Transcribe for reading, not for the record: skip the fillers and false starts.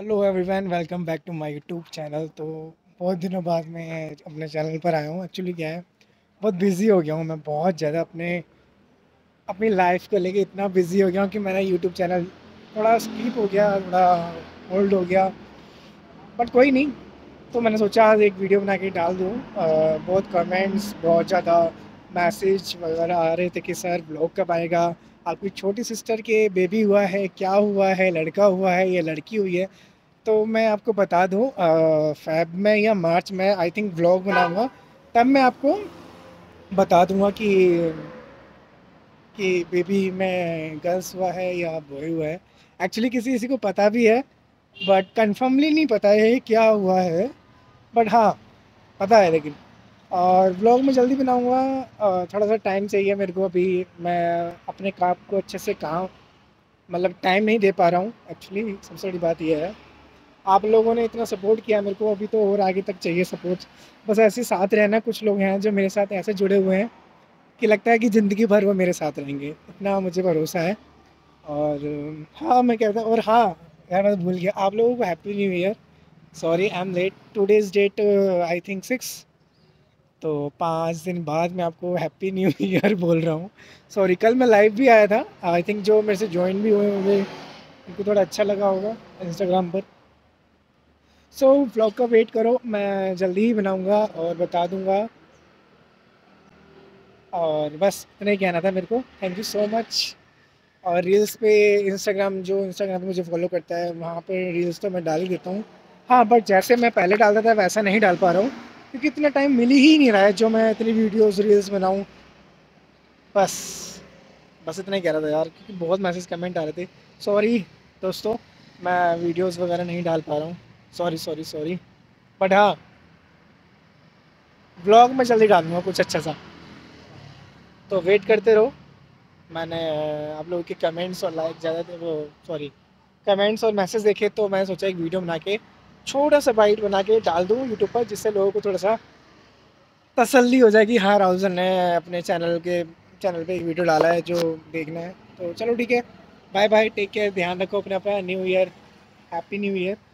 Hello everyone, welcome back to my YouTube channel. तो बहुत दिनों बाद मैं अपने चैनल पर आया हूँ। एक्चुअली क्या है, बहुत बिज़ी हो गया हूँ मैं, बहुत ज़्यादा अपनी लाइफ को लेके इतना बिज़ी हो गया हूँ कि मेरा यूट्यूब चैनल थोड़ा स्किप हो गया, थोड़ा होल्ड हो गया। बट कोई नहीं, तो मैंने सोचा आज एक वीडियो बना के डाल दूँ। बहुत कमेंट्स, बहुत ज़्यादा मैसेज वगैरह आ रहे थे कि सर व्लॉग कब आएगा, आपकी छोटी सिस्टर के बेबी हुआ है, क्या हुआ है, लड़का हुआ है या लड़की हुई है। तो मैं आपको बता दूं, फेब में या मार्च में आई थिंक व्लॉग बनाऊंगा। तब मैं आपको बता दूंगा कि बेबी में गर्ल्स हुआ है या बॉय हुआ है। एक्चुअली किसी किसी को पता भी है, बट कंफर्मली नहीं पता है क्या हुआ है। बट हाँ, पता है लेकिन। और व्लॉग में जल्दी बनाऊंगा। थोड़ा सा टाइम चाहिए मेरे को अभी। मैं अपने काम को अच्छे से काम मतलब टाइम नहीं दे पा रहा हूँ। एक्चुअली सबसे बड़ी बात यह है, आप लोगों ने इतना सपोर्ट किया मेरे को, अभी तो और आगे तक चाहिए सपोर्ट। बस ऐसे ही साथ रहना। कुछ लोग हैं जो मेरे साथ ऐसे जुड़े हुए हैं कि लगता है कि ज़िंदगी भर वो मेरे साथ रहेंगे, इतना मुझे भरोसा है। और हाँ, मैं कहता हूँ। और हाँ यार, मैं भूल गया, आप लोगों को happy new year. Sorry I am late, today's date I think 6। तो 5 दिन बाद मैं आपको हैप्पी न्यू ईयर बोल रहा हूँ। सॉरी, कल मैं लाइव भी आया था। आई थिंक जो मेरे से ज्वाइन भी हुए होंगे उनको थोड़ा अच्छा लगा होगा इंस्टाग्राम पर। सो व्लॉग का वेट करो, मैं जल्दी ही बनाऊंगा और बता दूंगा। और बस इतना ही कहना था मेरे को। Thank you so much. और रील्स पे, इंस्टाग्राम पे मुझे फॉलो करता है, वहाँ पे रील्स तो मैं डाल ही देता हूँ। हाँ, बट जैसे मैं पहले डालता था वैसा नहीं डाल पा रहा हूँ, क्योंकि इतना टाइम मिल ही नहीं रहा है जो मैं इतनी वीडियोस रील्स बनाऊँ। बस बस इतना ही कह रहा था यार, क्योंकि बहुत मैसेज कमेंट आ रहे थे। सॉरी दोस्तों, मैं वीडियोस वगैरह नहीं डाल पा रहा हूँ। Sorry sorry sorry. बट हाँ, ब्लॉग में जल्दी डालूंगा कुछ अच्छा सा। तो वेट करते रहो। मैंने आप लोगों के कमेंट्स और लाइक ज़्यादा थे, वो सॉरी, कमेंट्स और मैसेज देखे, तो मैंने सोचा एक वीडियो बना के, छोटा सा बाइट बना के डाल दूँ यूट्यूब पर, जिससे लोगों को थोड़ा सा तसल्ली हो जाएगी। हाँ, राहुल सर ने अपने चैनल पे एक वीडियो डाला है जो देखना है। तो चलो ठीक है, बाय बाय, टेक केयर, ध्यान रखो अपना अपना। New year, happy new year.